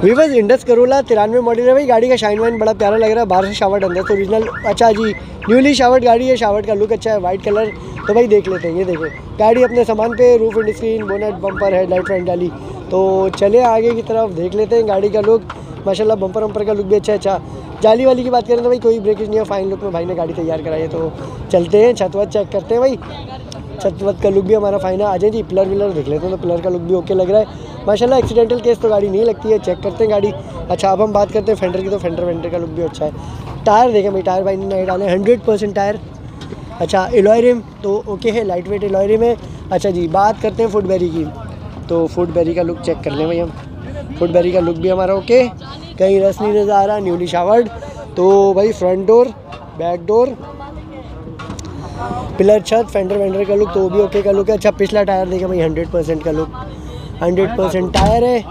Viewers Indus Corolla 93 model है भाई। गाड़ी का शाइन वाइन बड़ा प्यारा लग रहा है, बाहर से शावर्ट अंदर से ओरिजिनल। अच्छा जी, न्यूली शावर्ट गाड़ी है, शावर्ट का लुक अच्छा है, वाइट कलर। तो भाई देख लेते हैं, ये देखें गाड़ी अपने सामान पे, roof windscreen, bonnet, bumper, headlight, front डाली। तो चले आगे की तरफ देख लेते हैं गाड़ी का लुक। माशाल्लाह बम्पर वम्पर का लुक भी अच्छा। अच्छा जाली वाली की बात करें तो भाई कोई ब्रेकेज नहीं है, फाइन लुक में भाई ने गाड़ी तैयार कराई है। तो चलते हैं छत वत चेक करते हैं भाई। छत वत का लुक भी हमारा फाइन है। आ जाए जी, पिलर विलर देख लेते हैं। तो पिलर का लुक भी ओके लग रहा है माशाल्लाह। एक्सीडेंटल केस तो गाड़ी नहीं लगती है, चेक करते हैं गाड़ी। अच्छा अब हम बात करते हैं फेंडर की, तो फेंडर वेंडर का लुक भी अच्छा है। टायर देखें भाई, टायर भाई ने नए डाले 100% टायर। अच्छा एलॉय रिम तो ओके है, लाइट वेट एलॉय रिम है। अच्छा जी बात करते हैं फुट बैरी की, तो फुट बैरी का लुक चेक कर लें भाई हम। फुट बैरी का लुक भी हमारा ओके, कहीं रस नहीं नज़र आ रहा, न्यूली शावर्ड। तो भाई front door, back door, pillar, छत, फेंडर वेंडर का लुक तो भी ओके का लुक है। अच्छा पिछला टायर देखें भाई 100% का लुक, 100% टायर है।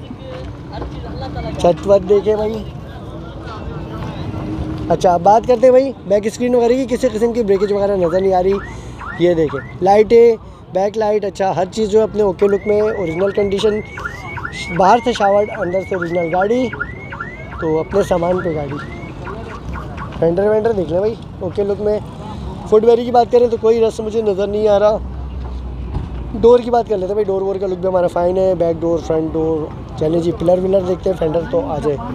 छत वत देखें भाई। अच्छा बात करते हैं भाई बैक स्क्रीन वगैरह की, किसी किस्म की ब्रेकेज वगैरह नज़र नहीं आ रही। ये देखें लाइटें, बैक लाइट, अच्छा हर चीज़ जो है अपने ओके लुक में, ओरिजिनल कंडीशन। बाहर से शावर्ड, अंदर से ओरिजिनल गाड़ी, तो अपने सामान पे गाड़ी। फेंडर वेंडर देख लें भाई ओके लुक में। फुट बैरी की बात करें तो कोई रस मुझे नज़र नहीं आ रहा। डोर की बात कर लेते हैं भाई, डोर वोर का लुक भी हमारा फाइन है, बैक डोर, फ्रंट डोर। चलें जी पिलर विलर देखते हैं, फेंडर तो आ जाए,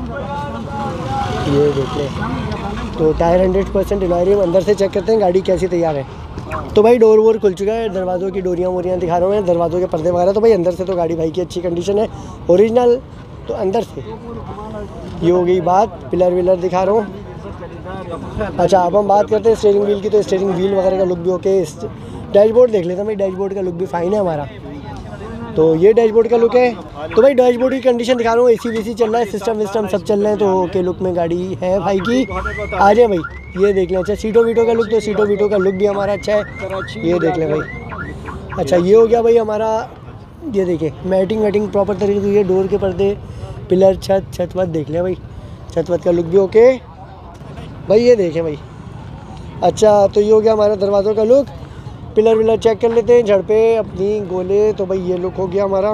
ये देख लें। तो टायर 100% एलॉय, अंदर से चेक करते हैं गाड़ी कैसी तैयार है। तो भाई डोर वोर खुल चुका है, दरवाज़ों की डोरियाँ वोरियाँ दिखा रहे हैं, दरवाज़ों के पर्दे वगैरह। तो भाई अंदर से तो गाड़ी भाई की अच्छी कंडीशन है, ओरिजिनल। तो अंदर से ये हो गई बात, पिलर विलर दिखा रहा हूँ। अच्छा अब हम बात करते हैं स्टीयरिंग व्हील की, तो स्टीयरिंग व्हील वगैरह का लुक भी ओके। डैशबोर्ड देख लेते हैं भाई, डैशबोर्ड का लुक भी फाइन है हमारा। तो ये डैशबोर्ड का लुक है। तो भाई डैशबोर्ड की कंडीशन दिखा रहा हूँ, एसी वेसी चल रहा है, सिस्टम विस्टम सब चल रहे हैं, तो ओके लुक में गाड़ी है भाई की। आ जाए भाई, ये देख लें। अच्छा सीटो वीटो का लुक, तो सीटो वीटो का लुक भी हमारा अच्छा है, ये देख लें भाई। अच्छा ये हो गया भाई हमारा, ये देखें मैटिंग वैटिंग प्रॉपर तरीके से, ये डोर के पर्दे, पिलर, छत, छत वत देख लें भाई, छत वत का लुक भी ओके भाई, ये देखें भाई। अच्छा तो ये हो गया हमारा दरवाज़ों का लुक। पिलर विलर चेक कर लेते हैं, झड़पे अपनी गोले। तो भाई ये लुक हो गया हमारा।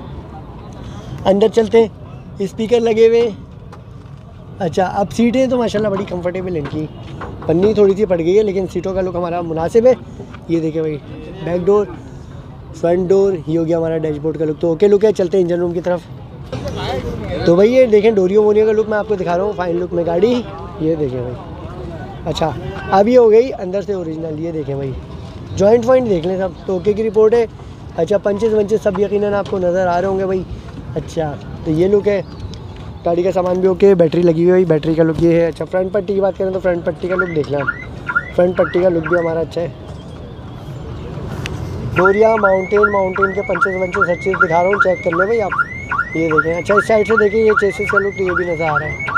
अंदर चलते हैं, स्पीकर लगे हुए। अच्छा अब सीटें तो माशाल्लाह बड़ी कंफर्टेबल है इनकी, पन्नी थोड़ी सी पड़ गई है, लेकिन सीटों का लुक हमारा मुनासिब है। ये देखें भाई बैक डोर, फ्रंट डोर, ये हो गया हमारा डैशबोर्ड का लुक, तो ओके लुक है। चलते हैं इंजन रूम की तरफ। तो भाई ये देखें डोरियों वोरियों का लुक मैं आपको दिखा रहा हूँ, फाइन लुक में गाड़ी, ये देखें भाई। अच्छा अब ये हो गई अंदर से ओरिजिनल, ये देखें भाई जॉइंट वॉइंट देख लें सब, तो ओके की रिपोर्ट है। अच्छा पंचेस वंचेस सब यकीनन आपको नज़र आ रहे होंगे भाई। अच्छा तो ये लुक है, गाड़ी का सामान भी ओके, बैटरी लगी हुई है, बैटरी का लुक ये है। अच्छा फ्रंट पट्टी की बात करें तो फ्रंट पट्टी का लुक देख लें आप, फ्रंट पट्टी का लुक भी हमारा अच्छा है। डोरिया, माउंटेन के पंचेस वंचेस हर चीज़ दिखा रहा हूँ, चेक कर ले भाई आप, ये देखें। अच्छा इस साइड से देखें, ये चेसिस का लुक तो ये भी नज़र आ रहा है।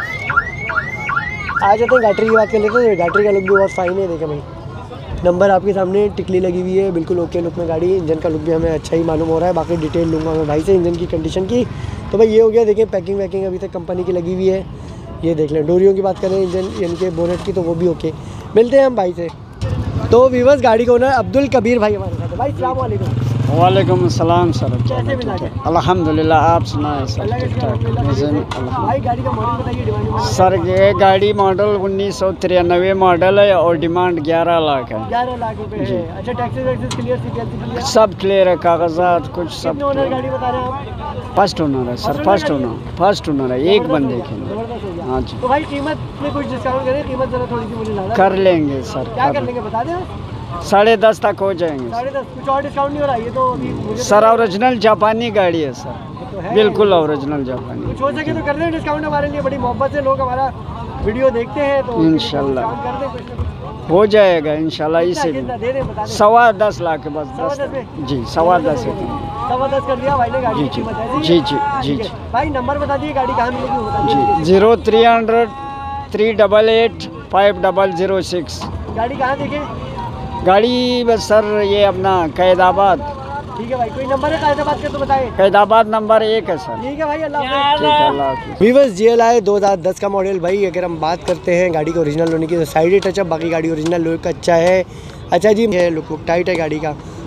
आ जाते हैं गाड़ी की बात कर लेते हैं, गाड़ी का लुक भी बहुत फाइन है। देखें भाई नंबर आपके सामने, टिकली लगी हुई है, बिल्कुल ओके लुक में गाड़ी। इंजन का लुक भी हमें अच्छा ही मालूम हो रहा है, बाकी डिटेल लूँगा मैं भाई से इंजन की कंडीशन की। तो भाई ये हो गया, देखिए पैकिंग वैकिंग अभी तक कंपनी की लगी हुई है, ये देख लें। डोरियों की बात करें इंजन इनके बोनेट की, तो वो भी ओके। मिलते हैं हम भाई से। तो वीवर्स गाड़ी को ना अब्दुल कबीर भाई हमारे साथ है। भाई अस्सलाम वालेकुम। वालेकुम अस्सलाम सर। कैसे मिला है? अल्हम्दुलिल्लाह, आप सुनाए सर? ठीक ठाक। भाई गाड़ी का मॉडल बताइए, डिमांड सर ये गाड़ी मॉडल 1993 मॉडल है और डिमांड 11 लाख है। 11 लाख रुपए है। अच्छा टैक्सेस वैक्सेस क्लियर, क्लियर सब क्लियर है, कागजात कुछ सब। कितने ओनर गाड़ी बता रहे हैं आप? फर्स्ट ओनर है सर, फर्स्ट ओनर है, एक बंदे के लिए। जबरदस्त हो गया। हाँ जी। तो भाई कीमत में कुछ डिस्काउंट करें, कीमत जरा थोड़ी सी मुझे लगा कर लेंगे सर, क्या कर लेंगे बता दें। 10.5 तक हो जाएंगे 10.5 कुछ और डिस्काउंट नहीं हो रहा, ये तो अभी मुझे सर। ओरिजिनल जापानी गाड़ी है सर, तो है, बिल्कुल ओरिजिनल जापानी। कुछ हो सके तो कर दें डिस्काउंट, हमारे लिए बड़ी मोहब्बत से लोग हमारा वीडियो देखते हैं, तो इंशाल्लाह डिस्काउंट कर दें कुछ ना कुछ। हो जाएगा इंशाल्लाह। इसे कितना दे दें बता दें। 10.25 लाख के बस। 10.25 जी 10.25 10.25 कर दिया भाई ने गाड़ी जी की जी कीमत है। जी जी जी ठीक जी है। भाई नंबर बता दिए, गाड़ी कहाँ मिलेगी वो बता दीजिए। जी 0300 388 5006। गाड़ी कहाँ देखें? गाड़ी बस सर ये अपना कैदाबाद। ठीक है भाई, कोई नंबर है कैदाबाद का तो बताएं। कैदाबाद नंबर 1 है सर। ठीक है भाई, अल्लाह हाफ़िज़। ठीक है, अल्लाह हाफ़िज़। वीवर्स GLI 2010 का मॉडल भाई, अगर हम बात करते हैं गाड़ी के ओरिजिनल होने की, तो साइड टचअप, बाकी गाड़ी ओरिजिनल लुक अच्छा है। अच्छा जी लुक टाइट है गाड़ी का,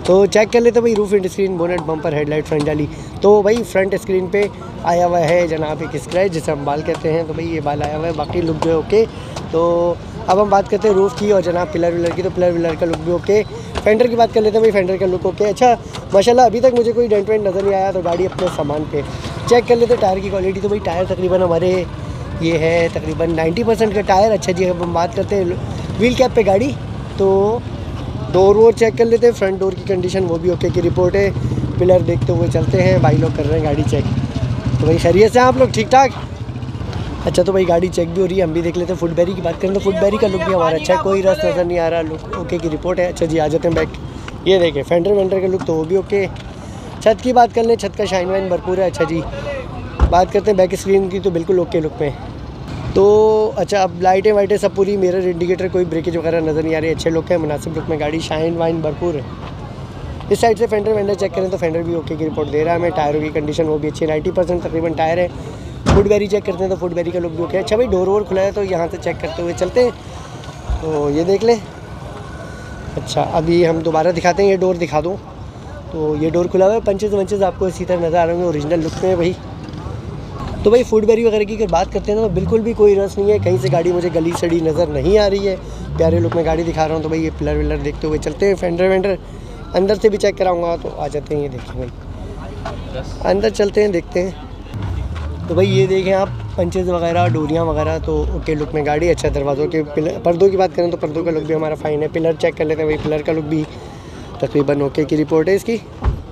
तो चेक कर लेते भाई roof windscreen, bonnet, bumper, headlight, front जाली। तो भाई फ्रंट स्क्रीन पे आया हुआ है जनाब एक स्क्रैच जिसे हम बाल कहते हैं, तो भाई ये बाल आया हुआ है, बाकी लुक जो है ओके। तो अब हम बात करते हैं रूफ़ की और जनाब पिलर विलर की, तो पिलर विलर का लुक भी ओके। फेंडर की बात कर लेते हैं भाई, फेंडर का लुक ओके। अच्छा माशाल्लाह अभी तक मुझे कोई डेंट वेंट नज़र नहीं आया, तो गाड़ी अपने सामान पे चेक कर लेते हैं टायर की क्वालिटी। तो भाई टायर तकरीबन हमारे ये है तकरीबन 90% का टायर। अच्छा जी अब हम बात करते हैं व्हील कैप पे गाड़ी, तो डोर वोर चेक कर लेते हैं, फ्रंट डोर की कंडीशन वो भी ओके की रिपोर्ट है। पिलर देखते हुए चलते हैं, भाई लोग कर रहे हैं गाड़ी चेक। तो भाई खैरियत से आप लोग ठीक ठाक? अच्छा तो भाई गाड़ी चेक भी हो रही है, हम भी देख लेते हैं। फुट बैरी की बात करें तो फुट बैरी का लुक भी हमारा अच्छा है, कोई रस नज़र नहीं आ रहा, लुक ओके की रिपोर्ट है। अच्छा जी आ जाते हैं बैक, ये देखें फेंडर वेंडर का लुक तो वो भी ओके। छत की बात कर लें, छत का शाइन वाइन भरपूर है। अच्छा जी बात करते हैं बैक स्क्रीन की, तो बिल्कुल ओके लुक में। तो अच्छा अब लाइटें वाइटें सब पूरी, मिरर इंडिकेटर, कोई ब्रेकेज वगैरह नज़र नहीं आ रही, अच्छे लुक है, मुनासिब लुक में गाड़ी, शाइन वाइन भरपूर है। इस साइड से फेंडर वेंडर चेक करें तो फेंडर भी ओके की रिपोर्ट दे रहा है हमें। टायरों की कंडीशन वो भी अच्छी है, 90% तकरीबन टायर है। फुट बैरी चेक करते हैं तो फुट बैरी का लुक भी ओके है। अच्छा भाई डोर वोर खुला है, तो यहाँ से चेक करते हुए चलते हैं, तो ये देख लें। अच्छा अभी हम दोबारा दिखाते हैं, ये डोर दिखा दूँ तो ये डोर खुला हुआ है, पंचेज वंचेज आपको इसी तरह नज़र आ रहे होंगे, ओरिजिनल लुक में भाई। तो भाई फुट बैरी वगैरह की अगर बात करते हैं ना, तो बिल्कुल भी कोई रस नहीं है, कहीं से गाड़ी मुझे गली सड़ी नज़र नहीं आ रही है, प्यारे लुक में गाड़ी दिखा रहा हूँ। तो भाई ये पिलर विलर देखते हुए चलते हैं, फेंडर वेंडर अंदर से भी चेक कराऊंगा, तो आ जाते हैं। ये देखिए भाई अंदर चलते हैं, देखते हैं। तो भाई ये देखें आप पंचेज वगैरह, डोरियाँ वगैरह तो ओके लुक में गाड़ी। अच्छा दरवाज़ों के पर्दों की बात करें तो पर्दों का लुक भी हमारा फ़ाइन है। पिलर चेक कर लेते हैं भाई, पिलर का लुक भी तकरीबन ओके की रिपोर्ट है इसकी।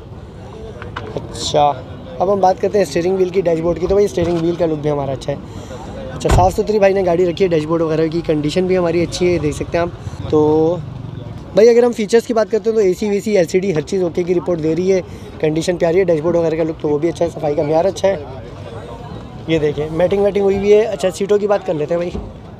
अच्छा अब हम बात करते हैं स्टीयरिंग व्हील की, डैशबोर्ड की। तो भाई स्टीयरिंग व्हील का लुक भी हमारा अच्छा है। अच्छा साफ़ सुथरी भाई ने गाड़ी रखी है, डैशबोर्ड वगैरह की कंडीशन भी हमारी अच्छी है, देख सकते हैं आप। तो भाई अगर हम फीचर्स की बात करते हैं तो AC वेसी LCD हर चीज़ ओके की रिपोर्ट दे रही है, कंडीशन प्यारी है। डैशबोर्ड वगैरह का लुक तो वो भी अच्छा है, सफाई का म्यार अच्छा है। ये देखें मैटिंग वैटिंग हुई भी है। अच्छा सीटों की बात कर लेते हैं भाई,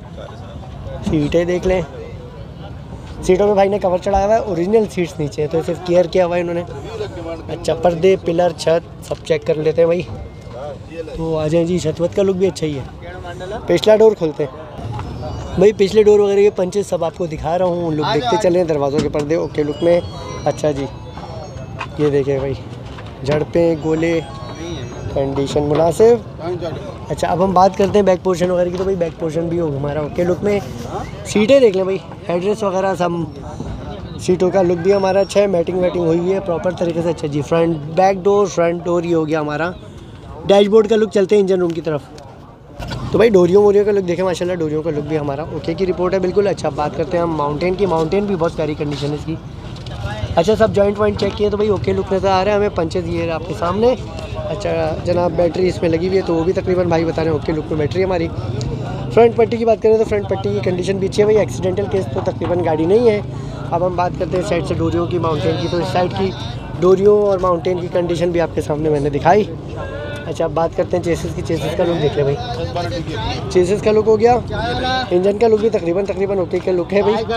सीटें देख लें, सीटों में भाई ने कवर चढ़ाया हुआ है, ओरिजिनल सीट्स नीचे है, तो सिर्फ केयर किया हुआ है इन्होंने। अच्छा पर्दे, पिलर, छत सब चेक कर लेते हैं भाई, तो आ जाए जी। छत वत का लुक भी अच्छा ही है। पिछला डोर खोलते हैं भाई, पिछले डोर वगैरह के पंचेस सब आपको दिखा रहा हूँ, लुक देखते चलें। दरवाज़ों के पर्दे ओके लुक में। अच्छा जी ये देखें भाई, झड़पें, गोले, कंडीशन मुनासिब। अच्छा अब हम बात करते हैं बैक पोर्शन वगैरह की, तो भाई बैक पोर्शन भी हो हमारा ओके लुक में। सीटें देख लें भाई, हेडरेस्ट वगैरह सब, सीटों का लुक भी हमारा अच्छा है, मैटिंग वैटिंग हुई है प्रॉपर तरीके से। अच्छा जी फ्रंट फ्रंट डोर ये हो गया हमारा। डैशबोर्ड का लुक, चलते हैं इंजन रूम की तरफ। तो भाई डोरियों वोरियों का लुक देखें, माशाल्लाह डोरियों का लुक भी हमारा ओके की रिपोर्ट है बिल्कुल। अच्छा बात करते हैं हम माउंटेन की, माउंटेन भी बहुत प्यारी कंडीशन है इसकी। अच्छा सब जॉइंट वॉइंट चेक किए तो भाई ओके लुक नज़र आ रहा है हमें, पंचेज ये आपके सामने। अच्छा जनाब बैटरी इसमें लगी हुई है, तो वो भी तकरीबन भाई बता रहे हैं ओके लुक में बैटरी हमारी। फ्रंट पट्टी की बात करें तो फ्रंट पट्टी की कंडीशन भी अच्छी है भाई, एक्सीडेंटल केस तो तकरीबन गाड़ी नहीं है। अब हम बात करते हैं साइड से डोरियों की, माउंटेन की, तो इस साइड की डोरियों और माउंटेन की कंडीशन भी आपके सामने मैंने दिखाई। अच्छा अब बात करते हैं चेसिस की, चेसिस का लुक देख ले भाई, चेसिस का लुक हो गया, इंजन का लुक भी तकरीबन ओके का लुक है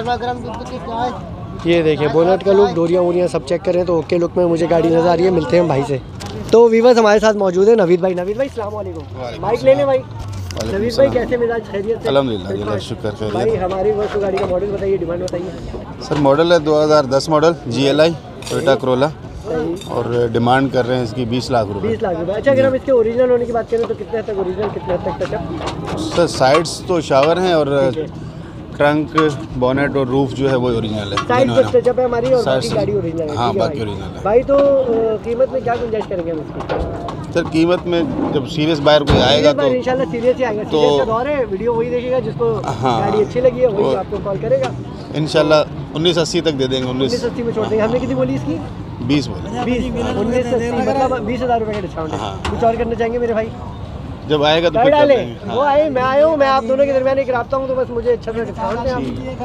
भाई। ये देखिए बोनट का लुक, डोरियाँ वोरियाँ सब चेक करें तो ओके लुक में मुझे गाड़ी नज़र आ रही है। मिलते हैं हम भाई से। तो वीवर्स हमारे साथ मौजूद है नवीद भाई। नवीद भाई अस्सलाम वालेकुम, माइक लेने भाई। नवीद भाई कैसे मिजाज, खैरियत से? अल्हम्दुलिल्लाह शुक्र खैरियत। भाई हमारी वर्ष गाड़ी का मॉडल बताइए, डिमांड बताइए। सर मॉडल है 2010 मॉडल GLI टोयोटा करोला, और डिमांड कर रहे हैं इसकी 20 लाख रुपए। 20 लाख रुपए। अच्छा अगर हम इसके ओरिजिनल होने की बात करें तो कितने हद तक ओरिजिनल, कितने हद तक टचअप? सर साइड्स तो शावर हैं, और ट्रंक, बोनेट और रूफ जो है वो ओरिजिनल है। साइड पर टचअप है हमारी, और बाकी साइड गाड़ी ओरिजिनल है। हाँ ठीक है बाकी भाई। ओरिजिनल है। भाई तो कीमत में क्या गुंजाइश करेंगे हम इसकी? सर कीमत में जब सीरियस बायर कोई आएगा तो इंशाल्लाह सीरियस ही आएगा, तो सीरियस का दौर है, वीडियो वही देखेगा जिसको हाँ, गाड़ी अच्छी लगी है वही आपको कॉल करेगा। इंशाल्लाह 1980 तक दे देंगे। 1980 में छोड़ देंगे। हमने कितनी बोली इसकी? 20 बोले। 1980 मतलब 20,000 रुपये का डिस्काउंट है। हाँ। कुछ और करना चाहेंगे मेरे भाई? जब आएगा तो कर फिर कर डाले देंगे। वो आए, मैं आया हूँ, मैं आप दोनों के दरमियान एक राब्ता हूँ, तो बस मुझे अच्छा सा डिस्काउंट दें आप।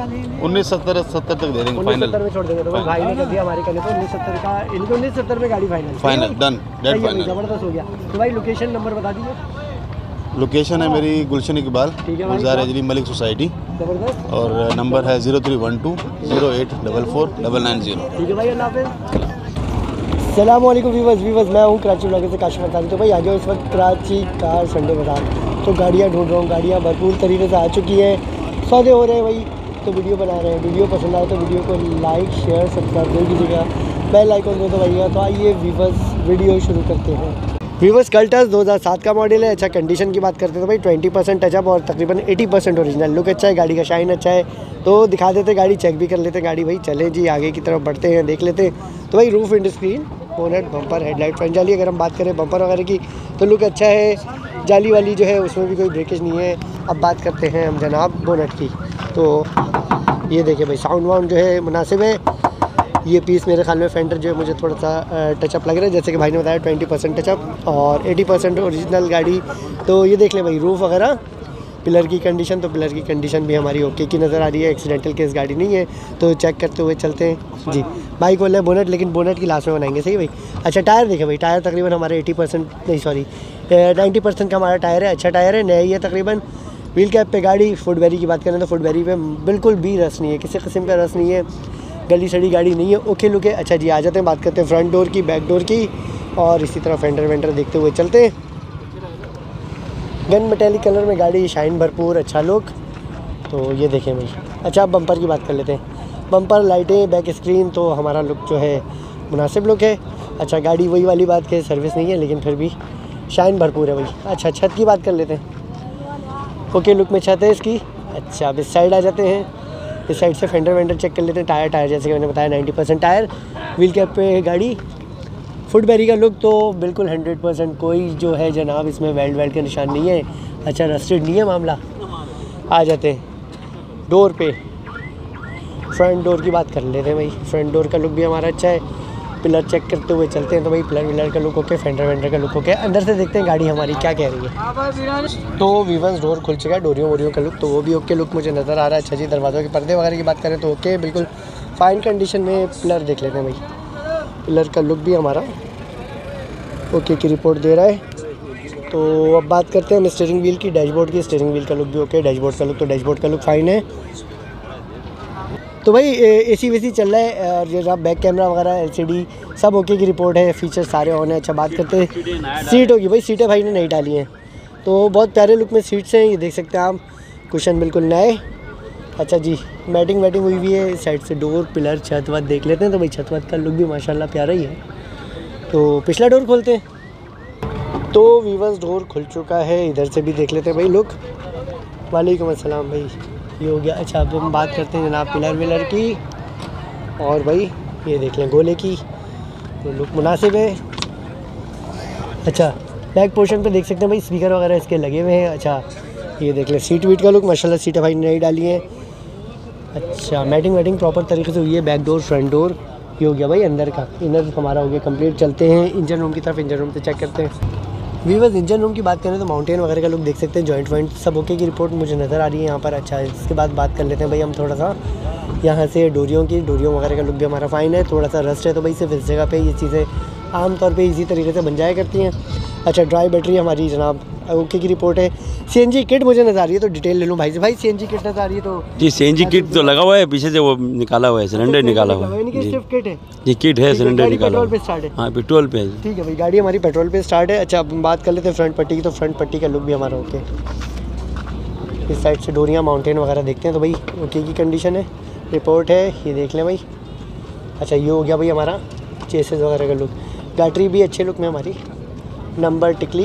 1970 तक दे देंगे फाइनल। 1970 में छोड़ देंगे। तो बस भाई ने कर दिया हमारे कहने पर 1970 का, इनको 1970 में गाड़ी फाइनल डन डेट फाइनल। ज़बरदस्त हो गया। तो भाई लोकेशन नंबर बता दीजिए। लोकेशन है मेरी गुलशन इकबाल, गुलजार अजली मलिक सोसाइटी, ज़बरदस्त। और नंबर है 0312 0844 990। ठीक है भाई, अल्लाह हाफ़िज़। अस्सलाम वालेकुम वीवर्स, मैं हूँ कराची ब्लॉगर से काशिफ अरतानी। तो भाई आ जाओ इस वक्त कराची कार संडे बाज़ार, तो गाड़ियाँ ढूंढ रहा हूँ, गाड़ियाँ भरपूर तरीके से आ चुकी हैं, सौदे हो रहे हैं भाई, तो वीडियो बना रहे हैं। वीडियो पसंद आए तो वीडियो को लाइक शेयर सब्सक्राइब जरूर कीजिएगा। बेल आइकन दो भैया। तो आइए वीवर्स वीडियो शुरू करते हैं। वीवर्स कल्टस 2007 का मॉडल है। अच्छा कंडीशन की बात करते हैं तो भाई 20% टचअप और तकरीबन 80% ओरिजिनल। लुक अच्छा है, गाड़ी का शाइन अच्छा है। तो दिखा देते गाड़ी, चेक भी कर लेते गाड़ी भाई। चले जी आगे की तरफ बढ़ते हैं, देख लेते हैं। तो भाई roof windscreen, bonnet, bumper, headlight, front जाली। अगर हम बात करें बम्पर वगैरह की तो लुक अच्छा है। जाली वाली जो है उसमें भी कोई ब्रेकेज नहीं है। अब बात करते हैं हम जनाब बोनेट की। तो ये देखिए भाई साउंड वाउंड जो है मुनासिब है। ये पीस मेरे ख्याल में फेंडर जो है मुझे थोड़ा सा टचअप लग रहा है, जैसे कि भाई ने बताया 20% टचअप और 80% ओरिजिनल गाड़ी। तो ये देख ले भाई रूफ वगैरह, पिलर की कंडीशन, तो पिलर की कंडीशन भी हमारी ओके की नज़र आ रही है। एक्सीडेंटल केस गाड़ी नहीं है, तो चेक करते हुए चलते हैं जी। बाइक वाले बोनेट, लेकिन बोनेट की लास्ट में बनाएंगे, सही भाई। अच्छा टायर देखे भाई, टायर तकरीबन हमारे 80% नहीं सॉरी 90% का हमारा टायर है। अच्छा टायर है, नया ही है तकरीबन। व्हील कैप पे गाड़ी, फुटबेरी की बात करें तो फुटबेरी पे बिल्कुल भी रस नहीं है, किसी किस्म का रस नहीं है, गली सड़ी गाड़ी नहीं है, ओके लुक है। अच्छा जी आ जाते हैं, बात करते हैं फ्रंट डोर की, बैक डोर की और इसी तरह फेंडर वेंडर देखते हुए चलते हैं। गन मेटेलिक कलर में गाड़ी, शाइन भरपूर, अच्छा लुक। तो ये देखें भाई। अच्छा अब बम्पर की बात कर लेते हैं। बम्पर, लाइटें, बैक स्क्रीन, तो हमारा लुक जो है मुनासिब लुक है। अच्छा गाड़ी वही वाली बात के सर्विस नहीं है, लेकिन फिर भी शाइन भरपूर है भाई। अच्छा छत की बात कर लेते हैं। ओके लुक में छत है इसकी। अच्छा अब इस साइड आ जाते हैं, इस साइड से फेंडर वेंडर चेक कर लेते हैं। टायर जैसे कि मैंने बताया 90% टायर। व्हील कैप पे गाड़ी, फुटबेरी का लुक तो बिल्कुल 100%, कोई जो है जनाब इसमें वेल्ड का निशान नहीं है। अच्छा रस्टेड नहीं है मामला। आ जाते हैं डोर पे, फ्रंट डोर की बात कर लेते हैं भाई। फ्रंट डोर का लुक भी हमारा अच्छा है। पिलर चेक करते हुए चलते हैं तो भाई पिलर विलर का लुक ओके, फेंडर वेंडर का लुक ओके। अंदर से देखते हैं गाड़ी हमारी क्या कह रही है। तो वीवंस डोर खुल चुका है, डोरियों वोरियों का लुक तो वो भी ओके लुक मुझे नज़र आ रहा है। अच्छा जी दरवाज़ों के पर्दे वगैरह की बात करें तो ओके, बिल्कुल फाइन कंडीशन में। पिलर देख लेते हैं भाई, पिलर का लुक भी हमारा ओके की रिपोर्ट दे रहा है। तो अब बात करते हैं स्टीयरिंग व्हील की, डैशबोर्ड की। स्टीयरिंग व्हील का लुक भी ओके, डैशबोर्ड का लुक फ़ाइन है। तो भाई एसी वेसी चल रहा है और ये बैक कैमरा वगैरह एलसीडी सब ओके की रिपोर्ट है, फीचर सारे ऑन है। अच्छा बात करते हैं सीट होगी भाई, सीटें भाई ने नहीं डाली हैं तो बहुत प्यारे लुक में सीट्स हैं, ये देख सकते हैं आप। कुशन बिल्कुल नए। अच्छा जी मैटिंग वैटिंग हुई हुई है। इस साइड से डोर, पिलर, छत वत देख लेते हैं तो भाई छत वत का लुक भी माशाल्लाह प्यारा ही है। तो पिछला डोर खोलते हैं। तो वीवर्स डोर खुल चुका है, इधर से भी देख लेते हैं भाई लुक। वालेकुम अस्सलाम भाई, ये हो गया। अच्छा अब हम बात करते हैं जनाब पिलर विलर की और भाई ये देख लें गोले की, तो लुक मुनासिब है। अच्छा बैक पोर्शन पे देख सकते हैं भाई स्पीकर वगैरह इसके लगे हुए हैं। अच्छा ये देख लें सीट वीट का लुक माशाल्लाह, सीटें भाई ने नई डाली हैं। अच्छा मैटिंग वैटिंग प्रॉपर तरीके से हुई है। बैक डोर, फ्रंट डोर, ये हो गया भाई अंदर का। इनर हमारा हो गया कंप्लीट। चलते हैं इंजन रूम की तरफ, इंजन रूम से चेक करते हैं। वीवर्स इंजन रूम की बात करें तो माउंटेन वगैरह का लुक देख सकते हैं, जॉइंट वॉइंट सब ओके की रिपोर्ट मुझे नज़र आ रही है यहाँ पर। अच्छा इसके बाद बात कर लेते हैं भाई हम थोड़ा सा यहाँ से डोरियों की, डोरियों वगैरह का लुक भी हमारा फ़ाइन है। थोड़ा सा रस्ट है तो भाई सिर्फ इस जगह पे ये चीज़ें आमतौर पे इसी तरीके से बन जाया करती हैं। अच्छा ड्राई बैटरी हमारी जनाब ओके की रिपोर्ट है। सीएनजी किट मुझे नज़र आ रही है तो डिटेल ले लूँ भाई से। भाई सीएनजी किट नज़र आ रही है तो जी सीएनजी किट तो लगा हुआ है, पीछे से वो निकाला हुआ है, सिलेंडर निकाला हुआ है जी। सिर्फ किट है जी किट है, सिलेंडर निकाला पेट्रोल हुआ पे है। स्टार्ट है। हाँ पेट्रोल पे है जी। ठीक है भाई गाड़ी हमारी पेट्रोल पे स्टार्ट है। अच्छा अब हम बात कर लेते हैं फ्रंट पट्टी की, तो फ्रंट पट्टी का लुक भी हमारा ओके। इस साइड से डोरियाँ माउंटेन वगैरह देखते हैं तो भाई ओके की कंडीशन है, रिपोर्ट है, ये देख लें भाई। अच्छा ये हो गया भाई हमारा चेसेस वगैरह का लुक। बैटरी भी अच्छे लुक में हमारी, नंबर टिकली,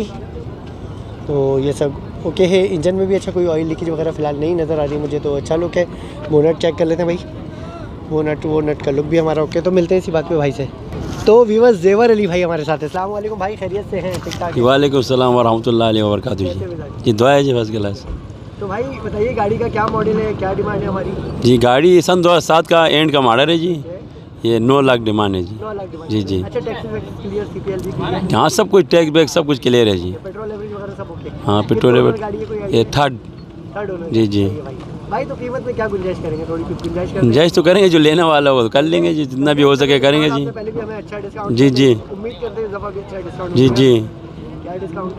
तो ये सब ओके है। इंजन में भी अच्छा कोई ऑयल लीकेज वगैरह फ़िलहाल नहीं नज़र आ रही मुझे, तो अच्छा लुक है। बोनट चेक कर लेते हैं भाई, वो नट का लुक भी हमारा ओके। तो मिलते हैं इसी बात पे भाई से। तो व्यूअर्स जेवर अली भाई हमारे साथ है। अस्सलाम वालेकुम भाई, खैरियत से हैं? ठीक ठाक? वालेकुम सलाम वरहमतुल्लाहि वबरकातुहू जी। दुआ है जी फर्स्ट क्लास। तो भाई बताइए गाड़ी का क्या मॉडल है, क्या डिमांड है हमारी? जी गाड़ी सन 2007 का एंड का मॉडल है जी। ये 9 लाख डिमांड है जी। 9 लाख डिमांड। जी जी। अच्छा टैक्स क्लियर, सीपीएल भी क्लियर? हाँ सब कुछ टैक्स बैक सब कुछ क्लियर है जी। पेट्रोल एवरेज वगैरह सब ओके? हाँ पेट्रोल ये थर्ड ओनर। जी जी। भाई तो कीमत में क्या गुंजाइश करेंगे? थोड़ी गुंजाइश करेंगे? गुंजाइश तो करेंगे, जो लेने वाला हो कर लेंगे जी, जितना भी हो सके करेंगे जी। पहले भी हमें अच्छा डिस्काउंट जी जी। उम्मीद करते हैं इस दफ़ा भी अच्छा डिस्काउंट जी जी। क्या डिस्काउंट?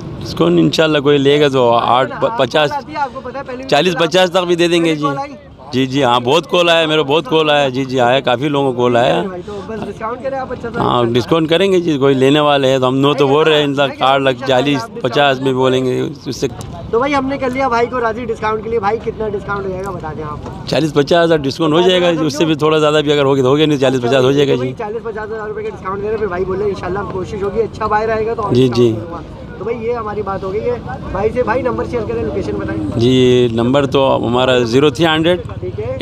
डिस्काउंट इंशाल्लाह कोई लेगा तो 8 50 आपको पता है पहले 40 50 तक भी दे देंगे जी। जी जी हाँ, बहुत कॉल आया, मेरा बहुत कॉल आया। जी जी आया, काफ़ी लोगों को कॉल आया। भाई तो बस डिस्काउंट करें आप अच्छा सा। हाँ डिस्काउंट करेंगे जी, कोई लेने वाले हैं तो हम नो तो बोल रहे हैं, इनका 8,40,50 में बोलेंगे उससे। तो भाई हमने कर लिया भाई को राजी डिस्काउंट के लिए। भाई कितना डिस्काउंट हो जाएगा बता दें आप। 40-50 हज़ार डिस्काउंट हो जाएगा, उससे भी थोड़ा ज़्यादा भी अगर होगी तो हो गया, नहीं 40-50 हो जाएगा जी। 40-50 हज़ार रुपये का डिस्काउंट दे रहे हैं। भाई बोले इंशाल्लाह कोशिश होगी, अच्छा बाय रहेगा तो और जी जी। discount करूंगा। तो भाई ये हमारी बात हो गई है भाई से। भाई नंबर शेयर करें, लोकेशन बताएं। जी नंबर तो हमारा 0300 ठीक है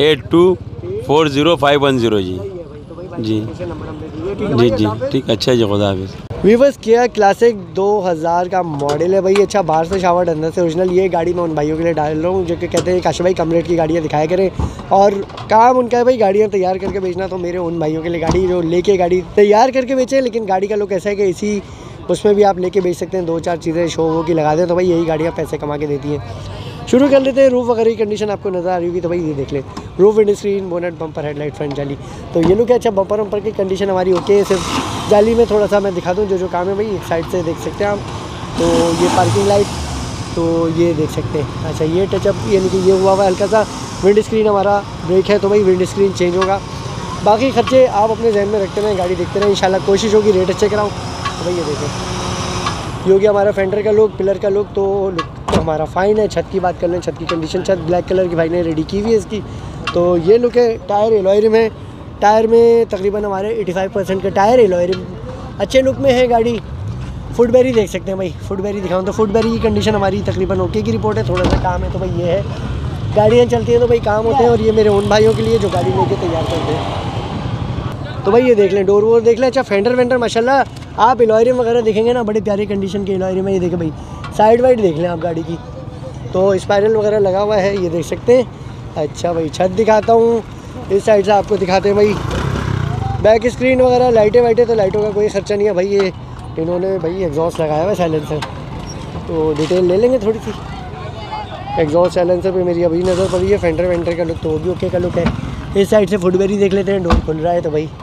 8240 जी। सही है भाई। तो भाई जी। लोकेशन नंबर हम दे दीजिए। ठीक है जी भाई, जी अल्लाह हाफ़िज़। ठीक, अच्छा जी, खुदा हाफिज़। वीवर्स किया क्लासिक 2000 का मॉडल है भाई। अच्छा बाहर से शावर्ड अंदर से ओरिजिनल। ये गाड़ी मैं उन भाइयों के लिए डाल रहा हूँ जो कि कहते हैं काशी भाई कम रेट की गाड़ियाँ दिखाया करें, और काम उनका है भाई गाड़ियाँ तैयार करके बेचना। तो मेरे उन भाइयों के लिए गाड़ी जो लेके गाड़ी तैयार करके बेचे, लेकिन गाड़ी का लुक ऐसा है कि इसी उसमें भी आप लेके बेच सकते हैं। 2-4 चीज़ें शो वो की लगा दें तो भाई यही गाड़ियाँ पैसे कमा के देती हैं। शुरू कर लेते हैं। रूफ वगैरह की कंडीशन आपको नज़र आ रही होगी तो भाई ये देख लें। Roof windscreen, bonnet, bumper, headlight, front जाली। तो ये लुक है। अच्छा बम्पर वम्पर की कंडीशन हमारी ओके है। सिर्फ जाली में थोड़ा सा मैं दिखा दूँ जो काम है भाई, एक साइड से देख सकते हैं आप। तो ये पार्किंग लाइट, तो ये देख सकते हैं। अच्छा ये टचअप यानी कि ये हुआ हल्का सा। विंड स्क्रीन हमारा ब्रेक है तो भाई विंड स्क्रीन चेंज होगा। बाकी खर्चे आप अपने जहन में रखते रहें, गाड़ी देखते रहें, इंशाल्लाह कोशिश होगी रेट अच्छे कराऊँ। तो भाई ये देखें, ये हो गया हमारा फेंडर का लुक, पिलर का लुक। तो लुक तो हमारा फ़ाइन है। छत की बात कर लें, छत की कंडीशन, छत ब्लैक कलर की भाई ने रेडी की हुई है इसकी। तो ये लुक है। टायर एलॉय रिम है। टायर में तकरीबन हमारे 85% के टायर एलॉय रिम अच्छे लुक में है गाड़ी। फुट बैरी देख सकते हैं भाई, फुट बैरी दिखाऊँ तो फुट बैरी की कंडीशन हमारी तकरीबन ओके की रिपोर्ट है। थोड़ा सा काम है तो भाई ये है, गाड़ियाँ चलती हैं तो भाई काम होते हैं। और ये मेरे उन भाइयों के लिए जो गाड़ी लेके तैयार करते हैं। तो भाई ये देख लें, डोर वोर देख लें। अच्छा फेंडर वेंडर माशाल्लाह आप एलॉय रिम वगैरह देखेंगे ना, बड़े प्यारी कंडीशन के एलॉय रिम है। ये देखें भाई, साइड वाइड देख लें आप गाड़ी की, तो स्पाइरल वगैरह लगा हुआ है, ये देख सकते हैं। अच्छा भाई छत दिखाता हूँ, इस साइड से आपको दिखाते हैं भाई। बैक स्क्रीन वगैरह, लाइटें वाइटें, तो लाइटों का कोई खर्चा नहीं है भाई। ये इन्होंने भाई एग्जॉस्ट लगाया हुआ है साइलेंसर, तो डिटेल ले लेंगे थोड़ी सी। एग्जॉस्ट साइलेंसर पे मेरी अभी नज़र पड़ी है। फेंडर वेंडर का लुक तो वो भी ओके का लुक है। इस साइड से फुटबेरी देख लेते हैं, डोर खुल रहा है तो भाई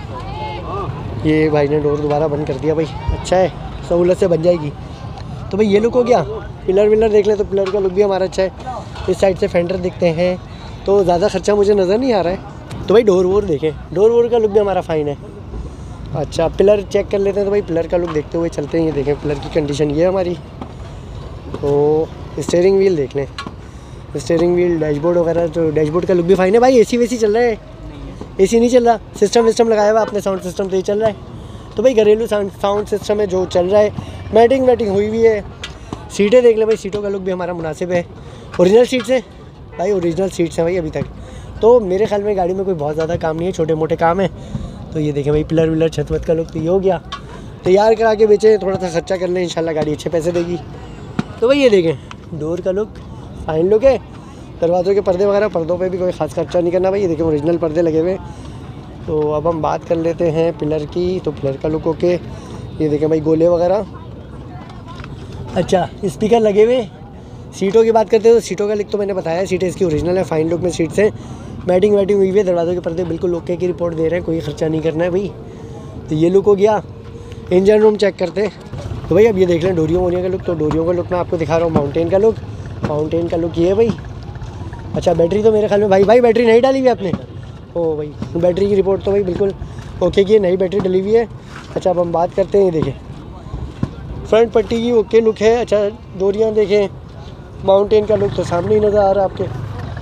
ये भाई ने डोर दोबारा बंद कर दिया भाई, अच्छा है, सहूलत से बन जाएगी। तो भाई ये लुक हो गया। पिलर विलर देख ले तो पिलर का लुक भी हमारा अच्छा है। इस साइड से फेंडर दिखते हैं तो ज़्यादा खर्चा मुझे नज़र नहीं आ रहा है। तो भाई डोर वोर देखें, डोर वोर का लुक भी हमारा फ़ाइन है। अच्छा पिलर चेक कर लेते हैं तो भाई पिलर का लुक देखते हुए चलते हैं। ये देखें पिलर की कंडीशन ये है हमारी। तो स्टीयरिंग व्हील देख लें, स्टीयरिंग व्हील, डैशबोर्ड वगैरह, तो डैशबोर्ड का लुक भी फ़ाइन है भाई। एसी वेसी चल रहा है? एसी नहीं चल रहा, सिस्टम विस्टम लगाया हुआ अपने, साउंड सिस्टम तो ही चल रहा है। तो भाई घरेलू साउंड सिस्टम है जो चल रहा है। मैटिंग वैटिंग हुई हुई है। सीटें देख लें भाई, सीटों का लुक भी हमारा मुनासिब है। ओरिजिनल सीट्स हैं भाई, ओरिजिनल सीट्स हैं भाई अभी तक। तो मेरे ख्याल में गाड़ी में कोई बहुत ज़्यादा काम नहीं है, छोटे मोटे काम है। तो ये देखें भाई पिलर विलर, छत वत का लुक तो ये हो गया। तैयार करा के बेचें, थोड़ा सा खर्चा कर लें, इंशाल्लाह गाड़ी अच्छे पैसे देगी। तो भाई ये देखें डोर का लुक फाइन लुक है। दरवाज़ों के पर्दे वगैरह, पर्दों पे भी कोई ख़ास खर्चा नहीं करना भाई। ये देखें ओरिजिनल पर्दे लगे हुए। तो अब हम बात कर लेते हैं पिलर की। तो पिलर का लुक ओके। ये देखें भाई गोले वगैरह, अच्छा स्पीकर लगे हुए। सीटों की बात करते हैं तो सीटों का लुक तो मैंने बताया, सीटें इसकी ओरिजिनल है, फाइन लुक में सीट्स हैं। मैटिंग वैटिंग हुई हुई है, दरवाज़ों के पर्दे बिल्कुल ओके की रिपोर्ट दे रहे हैं, कोई खर्चा नहीं करना है भाई। तो ये लुक हो गया। इंजन रूम चेक करते हैं तो भाई अब ये देख लें डोरियों वोरियों का लुक। तो डोरियों का लुक मैं आपको दिखा रहा हूँ। माउंटेन का लुक, माउंटेन का लुक ये है भाई। अच्छा बैटरी तो मेरे ख्याल में भाई बैटरी नहीं डाली हुई आपने? ओ भाई बैटरी की रिपोर्ट तो भाई बिल्कुल ओके की है, नई बैटरी डली हुई है। अच्छा अब हम बात करते हैं, ये देखें फ्रंट पट्टी की ओके लुक है। अच्छा डोरियाँ देखें, माउंटेन का लुक तो सामने ही नज़र आ रहा है आपके।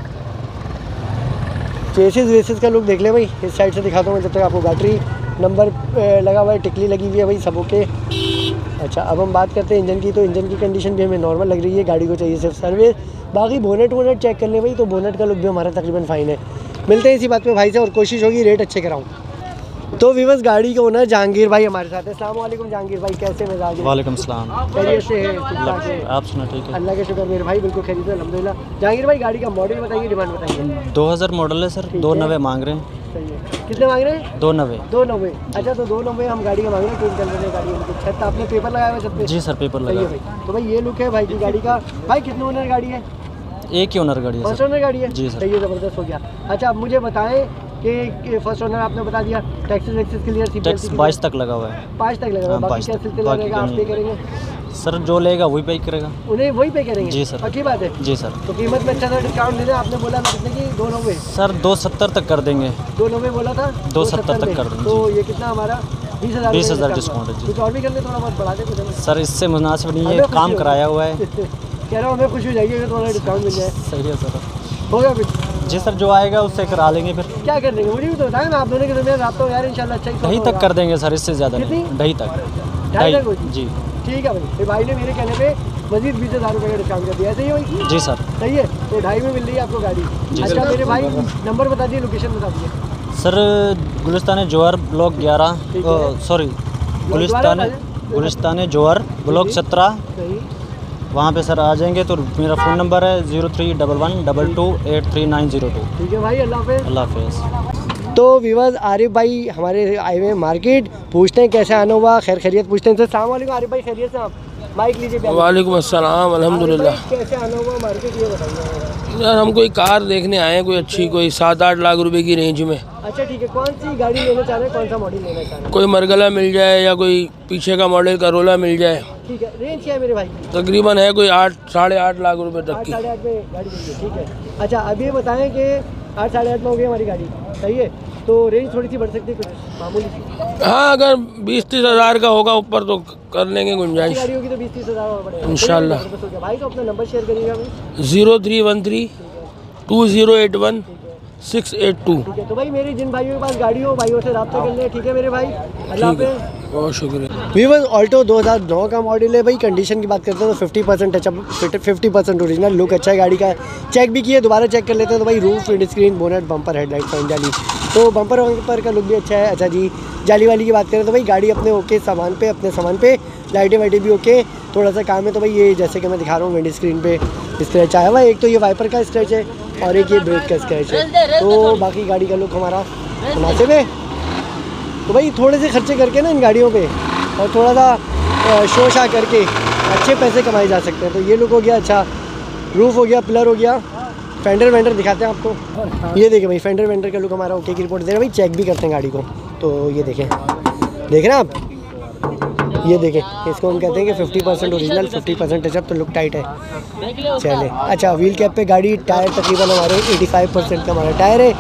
चेसिस वेसिस का लुक देख लें भाई, इस साइड से दिखाता हूँ जब तक आपको। बैटरी नंबर लगा हुआ है, टिकली लगी हुई है भाई, सब ओके। अच्छा अब हम बात करते हैं इंजन की। तो इंजन की कंडीशन भी हमें नॉर्मल लग रही है, गाड़ी को चाहिए सिर्फ सर्विस। बाकी बोनेट वोनेट चेक कर ले भाई, तो बोनेट का लुक भी हमारा तकरीबन फ़ाइन है। मिलते हैं इसी बात पे भाई से और कोशिश होगी रेट अच्छे कराऊँ। तो विवस गाड़ी के ओनर जहांगीर भाई हमारे साथ है। अस्सलाम वालेकुम जहांगीर भाई, कैसे मिजाज? वालेकुम सलाम। खैरियत से है? ठीक-ठाक है? आप सुना ठीक है? अल्लाह के शुक्र मेरे भाई, बिल्कुल खैरियत से अल्हम्दुलिल्लाह। जहांगीर भाई गाड़ी का मॉडल बताइए, डिमांड बताइए। 2000 मॉडल है सर, 290 मांग रहे हैं। सही है, कितने मांग रहे हैं? 290। 290। अच्छा तो 290 हम गाड़ी का मांग रहे हैं, क्यों चल रहे हैं गाड़ी में? छत आपने पेपर लगाया हुआ छत पे? जी सर पेपर सही लगा। है भाई। तो भाई ये लुक है भाई की गाड़ी का। भाई कितने ओनर गाड़ी है? एक ही ओनर गाड़ी है फर्स्ट सर। ओनर गाड़ी है? जी सर। सही है, ज़बरदस्त हो गया। अच्छा अब मुझे बताएं कि फर्स्ट ओनर आपने बता दिया, टैक्सेस वैक्सेस क्लियर? टैक्स 22 तक लगा हुआ है। 5 तक लगा हुआ है, हाँ, बाकी 22 क्या तक। सिलसिला बाकी रहेगा, आप का पे नहीं। करेंगे? सर जो लेगा वही पे करेगा। उन्हें वही पे करेंगे? जी सर। पक्की बात है? जी सर। तो कीमत में अच्छा सा डिस्काउंट देना, आपने बोला था कितने की? 290 सर 270 तक कर देंगे। 290 बोला था, 270 तक कर देंगे। तो ये कितना हमारा 20,000? 20,000 डिस्काउंट है जी। कुछ और भी कर ले, थोड़ा बहुत बढ़ा दे कुछ हमें। सर इससे मुनासिब नहीं हमें है, खुशी काम होगी। कराया हुआ है। कह रहा हूँ हमें खुशी हो जाएगी अगर थोड़ा डिस्काउंट मिल जाए। सही है सर। होगा कुछ? जी सर जो आएगा उससे करा लेंगे फिर। क्या कर देंगे मुझे भी तो बताएं ना, आप दोनों के दरमियान राब्ता हो यार, इंशाल्लाह अच्छा ही ढाई तक कर देंगे सर, इससे ज़्यादा नहीं। कितनी? ढाई तक। 2.5 तक होगी? जी ठीक है भाई, भाई ने मेरे कहने पे मजीद 20,000 रुपये का डिस्काउंट कर दिया, ऐसे ही होगी? जी सर। सही है, तो 2.5 में मिल रही है आपको गाड़ी। अच्छा मेरे भाई नंबर बता दिए, लोकेशन बता दिए। सर गुलिस्तान जौहर ब्लॉक 11, ठीक है। सॉरी गुलिस्तान जौहर ब्लॉक 17, सही। वहाँ पे सर आ जाएंगे। तो मेरा फ़ोन नंबर है 0311228392। ठीक है भाई, अल्लाह हाफिज़। अल्लाह हाफिज़। तो विवाज आरिफ भाई हमारे आए हुए हैं मार्केट, पूछते हैं कैसे आना हुआ, खैर खैरियत पूछते हैं। अस्सलाम वालेकुम आरिफ भाई, खैरियत से? आप माइक लीजिए प्यारे। वालेकुम अस्सलाम, अल्हम्दुलिल्लाह। आरिफ भाई, कैसे आना हुआ मार्केट ये बताइए। यार हम कोई कार देखने आए हैं, कोई अच्छी, कोई 7-8 लाख रुपए की रेंज में। अच्छा ठीक है, कौन सी गाड़ी लेना चाह रहे हैं, कौन सा मॉडल लेना चाह रहे हैं? कोई मरगला मिल जाए या कोई पीछे का मॉडल करोला मिल जाए। ठीक है, रेंज क्या है मेरे भाई? तकरीबन है कोई 8-8.5 लाख रुपए तक 8 की। 8.5 में गाड़ी चाहिए, ठीक है। अच्छा अभी ये बताएं कि 8 8.5 में हो गई हमारी गाड़ी, सही है, तो रेंज थोड़ी सी बढ़ सकती है कुछ मामूली सी? हाँ अगर 20-30 हज़ार का होगा ऊपर तो कर लेंगे अच्छी गुंजाइश गाड़ी होगी तो 20-30 हज़ार और बढ़ेगा इंशाल्लाह। भाई तो अपना नंबर शेयर करिएगा हमें। 0313-2081-682। ठीक है, तो भाई मेरी जिन भाइयों के पास गाड़ी हो भाइयों से रब्ता कर ले, ठीक है मेरे भाई, अल्लाह ठीक है, हाफिज़। बहुत शुक्रिया। वीवर्स ऑल्टो 2009 का मॉडल है भाई। कंडीशन की बात करते हैं तो 50% टचअप, 50% ओरिजिनल, लुक अच्छा है गाड़ी का, चेक भी किया, दोबारा चेक कर लेते हैं। तो भाई roof, windscreen, bonnet, bumper, headlight, front जाली, तो बम्पर वम्पर का लुक भी अच्छा है। अच्छा जी जाली वाली की बात करें तो भाई गाड़ी अपने ओके सामान पे, अपने सामान पे, लाइटें वाइटें भी ओके, थोड़ा सा काम है तो भाई ये जैसे कि मैं दिखा रहा हूँ विंड स्क्रीन पे स्क्रैच आया हुआ है, एक तो ये वाइपर का स्क्रैच है और एक ये ब्रेक का स्क्रैच है, तो बाकी गाड़ी का लुक हमारा मुनासिब है। तो भाई थोड़े से खर्चे करके ना इन गाड़ियों पे और थोड़ा सा शो शा करके अच्छे पैसे कमाए जा सकते हैं। तो ये लुक हो गया, अच्छा रूफ हो गया, पिलर हो गया, फेंडर वेंडर दिखाते हैं आपको। ये देखें भाई फेंडर वेंडर का लुक हमारा ओके की रिपोर्ट दे रहे हैं भाई, चेक भी करते हैं गाड़ी को। तो ये देखें, देख रहे हैं आप, ये देखें, इसको हम कहते हैं कि 50% ओरिजिनल 50% टचअप, तो लुक टाइट है। चले अच्छा व्हील कैप पे गाड़ी, टायर तकरीबन हमारे 85% का हमारा टायर है,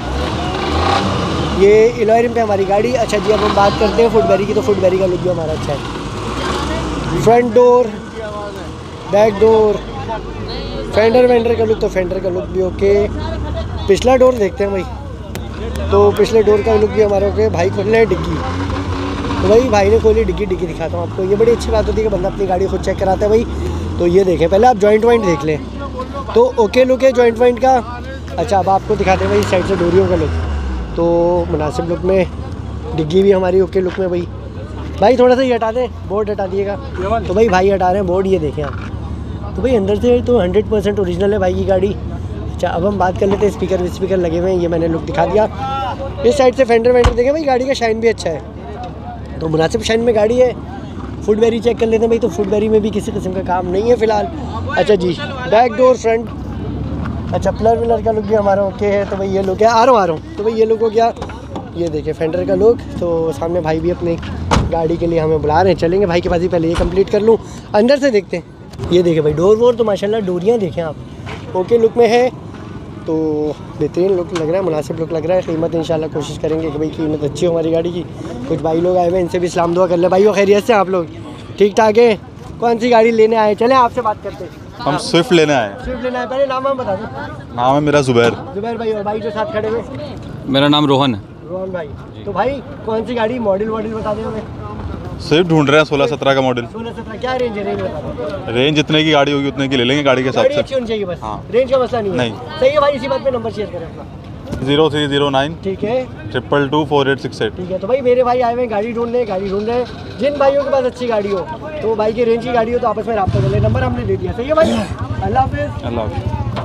ये एलॉय रिम पे हमारी गाड़ी। अच्छा जी अब हम बात करते हैं फुटबैरी की, तो फुटबैरी का लुक भी हमारा अच्छा है। Front door, back door, fender वेंडर का लुक, तो फेंडर का लुक भी ओके। पिछला डोर देखते हैं भाई, तो पिछले डोर का लुक भी हमारा ओके। भाई खोल रहे हैं डिग्गी, तो भाई भाई ने खोली डिग्गी, डिग्गी दिखाता हूँ आपको। ये बड़ी अच्छी बात होती है कि बंदा अपनी गाड़ी खुद चेक कराता है भाई। तो ये देखें, पहले आप जॉइंट वाइंट देख लें, तो ओके लुक है जॉइंट वाइंट का। अच्छा अब आपको दिखाते हैं भाई साइड से डोरियों का लुक, तो मुनासिब लुक में, डिग्गी भी हमारी ओके लुक में भाई। भाई थोड़ा सा ये हटा दें, बोर्ड हटा दिएगा, तो भाई भाई हटा रहे हैं बोर्ड, ये देखें आप, तो भाई अंदर से तो 100% ओरिजिनल है भाई की गाड़ी। अच्छा अब हम बात कर लेते हैं स्पीकर, स्पीकर लगे हुए हैं, ये मैंने लुक दिखा दिया। इस साइड से फेंडर वेंडर देखें भाई, गाड़ी का शाइन भी अच्छा है, तो मुनासिब शाइन में गाड़ी है। फुटबैरी चेक कर लेते हैं भाई, तो फुटबैरी में भी किसी किस्म का काम नहीं है फ़िलहाल। अच्छा जी बैक डोर, फ्रंट, अच्छा पिलर विलर का लुक भी हमारा ओके है। तो भाई ये लुक है, आ रहा हूँ, तो भाई ये लुक हो गया। ये देखिए फेंडर का लुक, तो सामने भाई भी अपनी गाड़ी के लिए हमें बुला रहे हैं, चलेंगे भाई के पास ही, पहले ये कंप्लीट कर लूँ, अंदर से देखते हैं। ये देखें भाई डोर वोर, तो माशाल्लाह डोरियाँ देखें आप, ओके लुक में है, तो बेहतरीन लुक लग रहा है, मुनासिब लुक लग रहा है। कीमत इंशाल्लाह कोशिश करेंगे कि भाई कीमत अच्छी हो हमारी गाड़ी की। कुछ भाई लोग आए हुए हैं, इनसे भी सलाम दुआ कर ले। भाई खैरियत से आप लोग ठीक ठाक है? कौन सी गाड़ी लेने आए? चले आपसे बात करते हैं। हम स्विफ्ट लेने आए हैं। स्विफ्ट लेना है, पहले नाम हम बता दें। नाम है मेरा जुबैर। जुबैर भाई, और भाई जो साथ खड़े हुए? मेरा नाम रोहन है। रोहन भाई। तो भाई कौन सी गाड़ी, मॉडल वॉडल बता दें हमें। स्विफ्ट ढूंढ रहे हैं 16-17 का मॉडल। 16-17 क्या रेंज है? रेंज बता दें। रेंज जितने की गाड़ी होगी उतने की ले लेंगे गाड़ी के हिसाब गाड़ी से। अच्छी होनी चाहिए बस, हाँ। रेंज का मसला नहीं है। नहीं। सही है भाई, इसी बात पे नंबर शेयर करें अपना। 0309 ठीक है 2224868। ठीक है। तो भाई मेरे भाई आए हुए हैं गाड़ी ढूंढ रहे हैं। जिन भाइयों के पास अच्छी गाड़ी हो, तो भाई की रेंज की गाड़ी हो, तो आपस में रब्ता कर ले, नंबर हमने दे दिया। सही है भाई, अल्लाह हाफिज़। अल्लाह हाफ़िज़।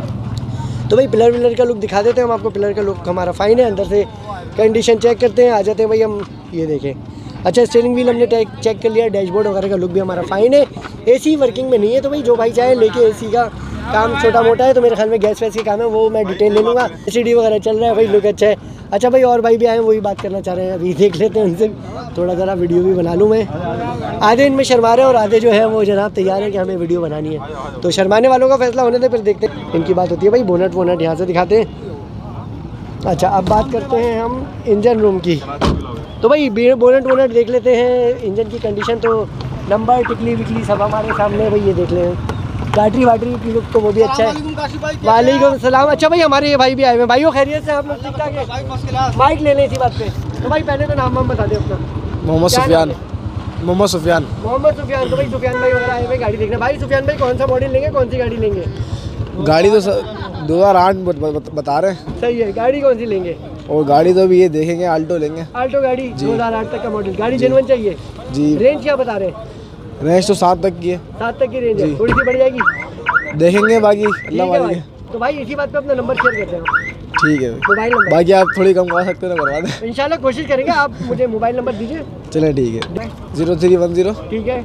तो भाई पिलर विलर का लुक दिखा देते हैं हम आपको। पिलर का लुक हमारा फाइन है, अंदर से कंडीशन चेक करते हैं, आ जाते हैं भाई हम। ये देखें, अच्छा स्टीयरिंग व्हील हमने चेक कर लिया, डैशबोर्ड वगैरह का लुक भी हमारा फाइन है। एसी वर्किंग में नहीं है, तो भाई जो भाई चाहे लेके, एसी का काम छोटा मोटा है तो मेरे ख्याल में गैस वैस के काम है वो मैं डिटेल ले लूँगा। एलसीडी वगैरह चल रहा है भाई, लुक अच्छा है। अच्छा भाई, और भाई भी आए हैं, वही बात करना चाह रहे हैं, अभी देख लेते हैं उनसे, थोड़ा ज़रा वीडियो भी बना लूँ मैं। आधे इनमें शर्मा रहे हैं और आधे जो है वो जनाब तैयार है कि हमें वीडियो बनानी है। तो शर्माने वालों का फैसला होने दे, फिर देखते हैं इनकी बात होती है। भाई बोनट वोनट यहाँ से दिखाते हैं। अच्छा, अब बात करते हैं हम इंजन रूम की। तो भाई बोनट वोनट देख लेते हैं, इंजन की कंडीशन तो नंबर टिकली विकली सब हमारे सामने। भाई ये देख लें, बैटरी वाटरी की लुक तो वो भी अच्छा है। वालेकुम सलाम। अच्छा भाई, हमारे ये भाई भी आए हुए हैं। भाइयों खैरियत से आप लोग ठीक ठाक है? माइक ले लें इसी बात पे। तो भाई पहले तो नाम बता दें अपना। मोहम्मद सुफियान। मोहम्मद सुफियान। मोहम्मद सुफियान। तो भाई सुफियान भाई वगैरह आए हुए गाड़ी देखने। भाई सुफियान भाई कौन सा मॉडल लेंगे, कौन सी गाड़ी लेंगे? गाड़ी तो 2008 बता रहे हैं। सही है, गाड़ी कौन सी लेंगे? और गाड़ी तो भी ये देखेंगे, आल्टो लेंगे। आल्टो गाड़ी 2008 तक का मॉडल, गाड़ी जेन्युइन चाहिए जी। रेंज क्या बता रहे हैं? रेंज तो 7 तक की है। 7 तक की रेंज है, थोड़ी सी बढ़ जाएगी, देखेंगे बाकी ठीक अल्लाह है वाली भाई। है। तो भाई इसी बात पे अपना नंबर शेयर करते हैं, ठीक है मोबाइल नंबर। बाकी आप थोड़ी कम करवा सकते हो ना, करवा दें। इंशाल्लाह कोशिश करेंगे। आप मुझे मोबाइल नंबर दीजिए। चलें ठीक है, 0310 ठीक है,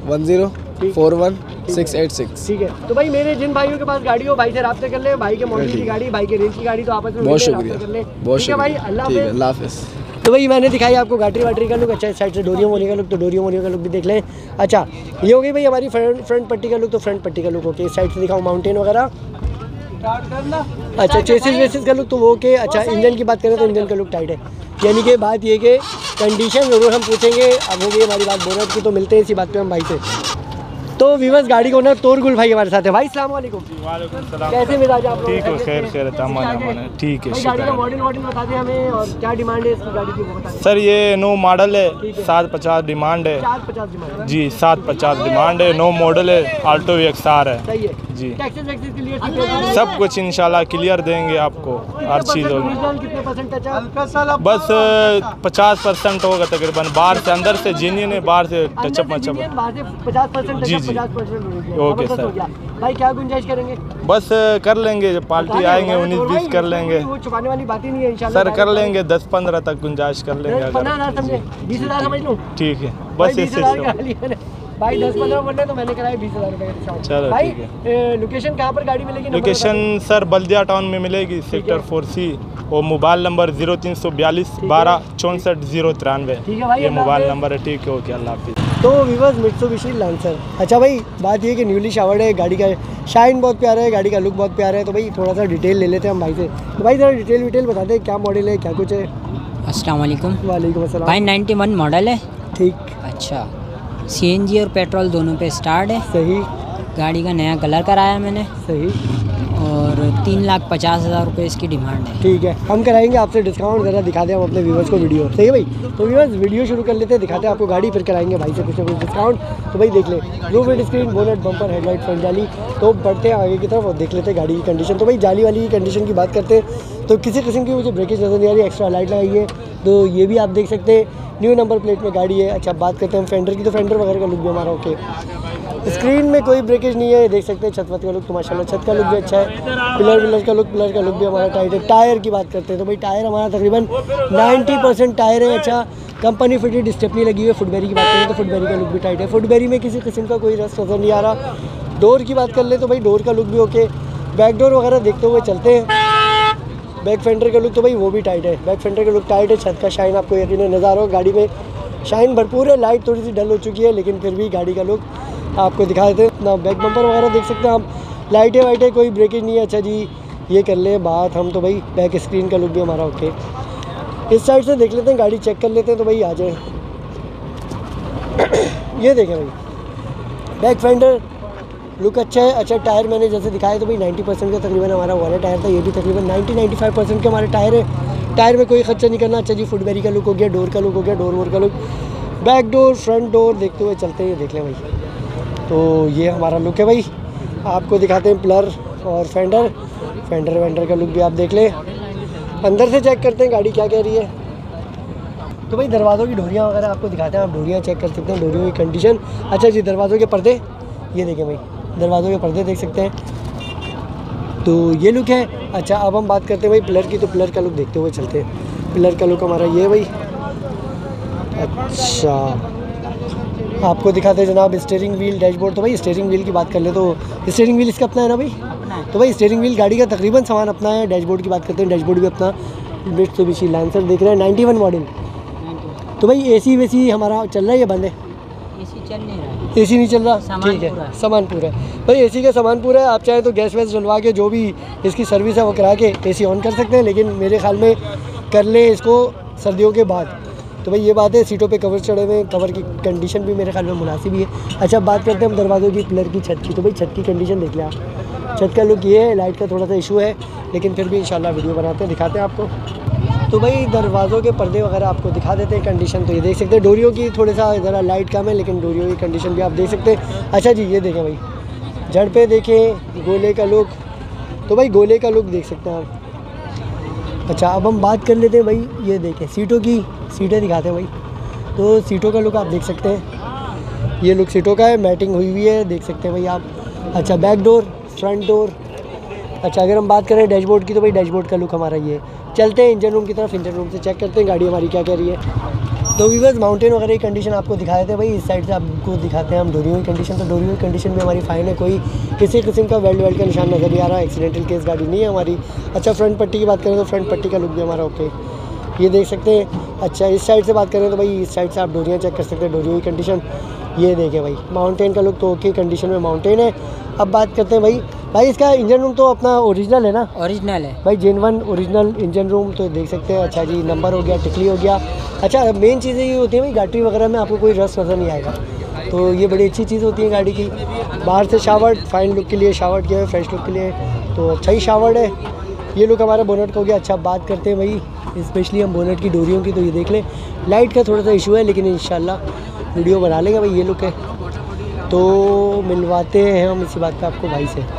1041 686। ठीक है। तो भाई मेरे जिन भाइयों के पास गाड़ी हो, भाई से राब्ते कर ले। भाई के मॉडल की गाड़ी, भाई के रेंज की गाड़ी, तो आपस में बहुत मिल ले, शुक्रिया, राब्ता कर ले। बहुत ठीक है भाई, शुक्रिया। अल्लाह ठीक है, हाफिज़। अल्लाह हाफिज़। तो भाई मैंने दिखाई आपको गाड़ी वाटरी का लुक, अच्छा इस साइड से डोरियो मोनी का लुक, तो डोरियो मोनी का लुक भी देख लें। अच्छा, ये हो गई भाई हमारी फ्रंट पट्टी का लुक, तो फ्रंट पट्टी का लुक ओके। इस साइड से दिखाऊँ माउंटेन वगैरह। अच्छा, चेसिस वेसिस का लुक तो वो ओके। अच्छा, इंजन की बात करें तो इंजन का लुक टाइट है, यानी कि बात ये कि कंडीशन ज़रूर हम पूछेंगे। अब हो गई हमारी बात बोनट की, तो मिलते हैं इसी बात पे हम भाई से। तो वीवर्स, गाड़ी को ना तोरगुल भाई हमारे साथ है। भाई अस्सलाम वालेकुम। कैसे मिजाज आप लोग? ठीक हो, खैर खैर ठीक है, भाई गाड़ी का मॉडल बता दें हमें, और क्या डिमांड है इसकी गाड़ी की वो बता दें। सर ये नो मॉडल है, 750 डिमांड है 450 डिमांड जी, 750 डिमांड है, नो मॉडल है, आल्टो XR है सही है जी। टैक्सेस वैक्सेस क्लियर सब कुछ इंशाल्लाह क्लियर देंगे आपको, हर चीज़ होगी। कितने परसेंट टच? बस 50% होगा तकरीबन, बाहर से अंदर से जेन्युइन है, बाहर से टचअप मचअप। 50% जी, जी। 50% ओके सर। भाई क्या गुंजाइश करेंगे? बस कर लेंगे, जब पार्टी आएंगे 19-20 कर लेंगे वो छुपाने वाली बात ही नहीं है इंशाल्लाह। सर, कर लेंगे 10-15 तक गुंजाइश कर लेंगे अगर। 15,000 समझे, 20,000 समझ लूँ? ठीक है, बस इससे भाई 10-15 बोल रहे तो मैंने कराया 20,000 रुपये का डिस्काउंट। चलो भाई ठीक लोकेशन कहाँ पर गाड़ी मिलेगी? लोकेशन सर बल्दिया टाउन में मिलेगी, सेक्टर 4C, और मोबाइल नंबर 0342 12 64 093। ठीक है भाई, ये अल्लाह मोबाइल हाफिज़। नंबर है, ठीक है, ओके, अल्लाह हाफिज़। तो वीवर्स, मित्सुबिशी लैंसर। अच्छा भाई, बात ये कि न्यूली शावर्ड है, गाड़ी का शाइन बहुत प्यारा है, गाड़ी का लुक बहुत प्यारा है। तो भाई थोड़ा सा डिटेल ले लेते हैं हम भाई से। तो भाई ज़रा डिटेल बता दें, क्या मॉडल है, क्या कुछ है? अस्सलाम वालेकुम। वालेकुम अस्सलाम। भाई 91 मॉडल है। ठीक, अच्छा, CNG और पेट्रोल दोनों पे स्टार्ट है। सही गाड़ी का नया कलर कराया मैंने, सही, और 3,50,000 रुपये इसकी डिमांड है। ठीक है, हम कराएंगे आपसे डिस्काउंट। ज़रा दिखा दें हम अपने व्यूवर्स को वीडियो, सही है भाई? तो व्यूवर्स वीडियो शुरू कर लेते हैं, दिखाते हैं आपको गाड़ी, फिर कराएंगे भाई से कुछ ना कुछ डिस्काउंट। तो भाई देख लें, roof windscreen, bonnet, bumper, headlight, front जाली। तो बढ़ते हैं आगे की तरफ और देख लेते हैं गाड़ी की कंडीशन। तो भाई जाली वाली की कंडीशन की बात करते हैं तो किसी किस्म की मुझे ब्रेकेज नज़र नहीं आ रही, एक्स्ट्रा लाइट लगाई है, तो ये भी आप देख सकते हैं। न्यू नंबर प्लेट में गाड़ी है। अच्छा, बात करते हैं हम फेंडर की, तो फेंडर वगैरह का लुक भी हमारा ओके। स्क्रीन में कोई ब्रेकेज नहीं है, देख सकते हैं। छत वत का लुक तो माशाल्लाह, छत का लुक भी अच्छा है। पिलर का लुक भी हमारा टाइट है। टायर की बात करते हैं तो भाई टायर हमारा तकरीबन 90% टायर है। अच्छा, कंपनी फिटेड स्टेपनी लगी हुई है। फुटबेरी की बात करें तो फुटबेरी का लुक भी टाइट है, फुटबेरी में किसी किस्म का कोई रस नज़र नहीं आ रहा। डोर की बात कर ले तो भाई डोर का लुक भी ओके। बैक डोर वगैरह देखते हुए चलते हैं। बैक फेंडर का लुक तो भाई वो भी टाइट है, बैक फेंडर का लुक टाइट है। छत का शाइन आपको यकीनन नज़र आ रहा हो, गाड़ी में शाइन भरपूर है। लाइट थोड़ी सी डल हो चुकी है, लेकिन फिर भी गाड़ी का लुक आपको दिखा देते हैं ना। बैक बम्पर वगैरह देख सकते हैं आप, लाइटें वाइटें, कोई ब्रेकेज नहीं है। अच्छा जी, ये कर ले बात हम, तो भाई बैक स्क्रीन का लुक भी हमारा ओके। इस साइड से देख लेते हैं, गाड़ी चेक कर लेते हैं। तो भाई आ जाए, ये देखें भाई, बैक फेंडर लुक अच्छा है। अच्छा, टायर मैंने जैसे दिखाया तो भाई 90% का तकरीबन हमारा वाला टायर था, ये भी तकरीबन 90-95% के हमारे टायर है। टायर में कोई खर्चा नहीं करना। अच्छा जी, फुटबेरी का लुक हो गया, डोर का लुक हो गया, डोर वोर का look, back door, front door देखते हुए चलते हैं। ये देख लें भाई, तो ये हमारा लुक है भाई। आपको दिखाते हैं प्लर और फेंडर वेंडर का लुक भी आप देख लें। अंदर से चेक करते हैं गाड़ी क्या कह रही है। तो भाई दरवाज़ों की डोरियाँ वगैरह आपको दिखाते हैं, आप डोरियाँ चेक कर सकते हैं, डोरियों की कंडीशन। अच्छा जी, दरवाज़ों के पर्दे ये देखें भाई, दरवाज़ों के पर्दे देख सकते हैं, तो ये लुक है। अच्छा, अब हम बात करते हैं भाई पिलर की, तो पिलर का लुक देखते हुए चलते हैं। पिलर का लुक हमारा ये भाई। अच्छा, आपको दिखाते हैं जनाब स्टीयरिंग व्हील, डैशबोर्ड। तो भाई स्टीयरिंग व्हील की बात कर ले तो स्टीयरिंग व्हील इसका अपना है ना भाई? तो भाई स्टीयरिंग व्हील गाड़ी का तकरीबन सामान अपना है। डैशबोर्ड की बात करते हैं, डैशबोर्ड भी अपना। मित्सुबिशी लैंसर देख रहे हैं 91 मॉडल। तो भाई एसी वेसी हमारा चल रहा है या बंद है? एसी चल नहीं रहा है। एसी नहीं चल रहा, सामान ठीक पूरा है, है। सामान पूरा है भाई, एसी का सामान पूरा है। आप चाहें तो गैस वैस डलवा के जो भी इसकी सर्विस है वो करा के एसी ऑन कर सकते हैं, लेकिन मेरे ख्याल में कर लें इसको सर्दियों के बाद। तो भाई ये बात है। सीटों पे कवर चढ़े हुए हैं, कवर की कंडीशन भी मेरे ख्याल में मुनासिब ही है। अच्छा, बात करते हैं हम दरवाज़ों की, पिलर की, छत की। तो भाई छत की कंडीशन देख लें आप। छत का लुक ये है, लाइट का थोड़ा सा इशू है, लेकिन फिर भी इंशाल्लाह वीडियो बनाते हैं, दिखाते हैं आपको। तो भाई दरवाज़ों के पर्दे वगैरह आपको दिखा देते हैं कंडीशन। तो ये देख सकते हैं, डोरियों की थोड़ा सा ज़रा लाइट कम है, लेकिन डोरियों की कंडीशन भी आप देख सकते हैं। अच्छा जी, ये देखें भाई, जड़ पे देखें गोले का लुक। तो भाई गोले का लुक देख सकते हैं आप। अच्छा, अब हम बात कर लेते हैं भाई, ये देखें सीटों की, सीटें दिखाते हैं भाई। तो सीटों का लुक आप देख सकते हैं, ये लुक सीटों का है, मैटिंग हुई हुई है, देख सकते हैं भाई आप। अच्छा, बैक डोर, फ्रंट डोर। अच्छा, अगर हम बात करें डैशबोर्ड की, तो भाई डैशबोर्ड का लुक हमारा ये है। चलते हैं इंजन रूम की तरफ, इंजन रूम से चेक करते हैं गाड़ी हमारी क्या कह रही है। तो व्यूअर्स, माउंटेन वगैरह की कंडीशन आपको दिखा देते हैं भाई। इस साइड से आपको दिखाते हैं हम डोरियों की कंडीशन। तो डोरियों की कंडीशन भी हमारी फाइन है, कोई किसी किस्म का वेल्ड का निशान नज़र नहीं आ रहा, एक्सीडेंटल केस गाड़ी नहीं है हमारी। अच्छा, फ्रंट पट्टी की बात करें तो फ्रंट पट्टी का लुक भी हमारा ओके, ये देख सकते हैं। अच्छा, इस साइड से बात करें तो भाई इस साइड से आप डोरियाँ चेक कर सकते हैं, डोरियों की कंडीशन ये देखें भाई। माउंटेन का लुक तो ओके कंडीशन में माउंटेन है। अब बात करते हैं भाई इसका इंजन रूम तो अपना ओरिजिनल है ना? ओरिजिनल है भाई, जेनवन ओरिजिनल इंजन रूम तो देख सकते हैं। अच्छा जी, नंबर हो गया, टिकली हो गया। अच्छा, मेन चीज़ें ये होती है भाई, गाड़ी वगैरह में आपको कोई रस नज़र नहीं आएगा, तो ये बड़ी अच्छी चीज़ होती है गाड़ी की। बाहर से शावर्ड, फाइन लुक के लिए शावर्ड किया है, फ्रेश लुक के लिए तो अच्छा ही शावर्ड है। ये लुक हमारा बोनट का हो गया। अच्छा, बात करते हैं भाई स्पेशली हम बोनट की डोरियों की। तो ये देख लें, लाइट का थोड़ा सा इशू है, लेकिन इंशाल्लाह वीडियो बना लेंगे भाई। ये लुक है, तो मिलवाते हैं हम इसी बात पे आपको भाई से।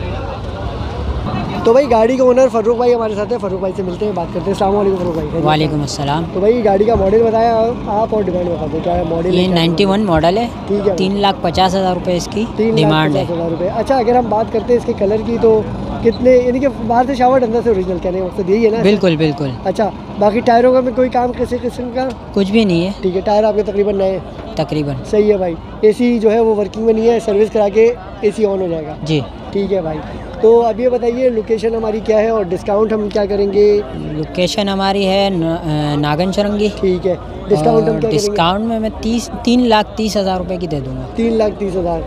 तो भाई गाड़ी का ओनर फ़ारूक भाई हमारे साथ है, फ़ारूक भाई से मिलते हैं, बात करते हैं। अस्सलाम वालेकुम फ़ारूक भाई। वालेकुम अस्सलाम। तो भाई गाड़ी का मॉडल बताया आप और डिमांड बता दो, क्या है मॉडल? ये 91 मॉडल है, ठीक है। 3,50,000 रुपये इसकी 3,50,000 डिमांड है। रुपये। अच्छा, अगर हम बात करते हैं इसके कलर की, तो कितने, यानी कि बाहर से शावर्ड अंदर से ओरिजिनल, कहने का मकसद यही है ना? बिल्कुल बिल्कुल। अच्छा, बाकी टायरों का में कोई काम किसी किस्म का? कुछ भी नहीं है, ठीक है, टायर आपके तकरीबन नए, तकरीबन। सही है भाई। एसी जो है वो वर्किंग में नहीं है, सर्विस करा के एसी ऑन हो जाएगा। जी ठीक है भाई। तो अब ये बताइए लोकेशन हमारी क्या है और डिस्काउंट हम क्या करेंगे? लोकेशन हमारी है नागन चरंगी। ठीक है, डिस्काउंट हम क्या डिस्काउंट में मैं 3,30,000 रुपये की दे दूँगा। 3,30,000।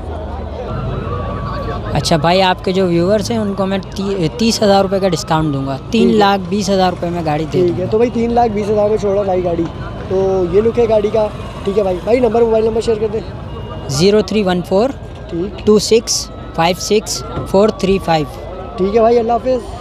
अच्छा भाई, आपके जो व्यूवर्स हैं उनको मैं 30,000 रुपये का डिस्काउंट दूंगा। 3,20,000 रुपये में गाड़ी दे। ठीक है, तो भाई 3,20,000 में छोड़ा भाई गाड़ी। तो ये लुक है गाड़ी का। ठीक है भाई नंबर, मोबाइल नंबर शेयर कर दें। 0314 ठीक 2656 435। ठीक है भाई, अल्लाह हाफिज़।